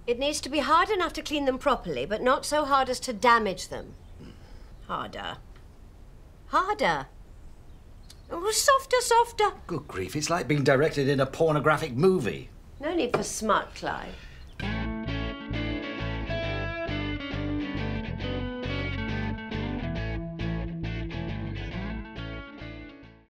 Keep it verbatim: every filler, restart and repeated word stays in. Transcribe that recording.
It needs to be hard enough to clean them properly, but not so hard as to damage them. Harder. Harder. Oh, softer, softer. Good grief, it's like being directed in a pornographic movie. No need for smut, Clive.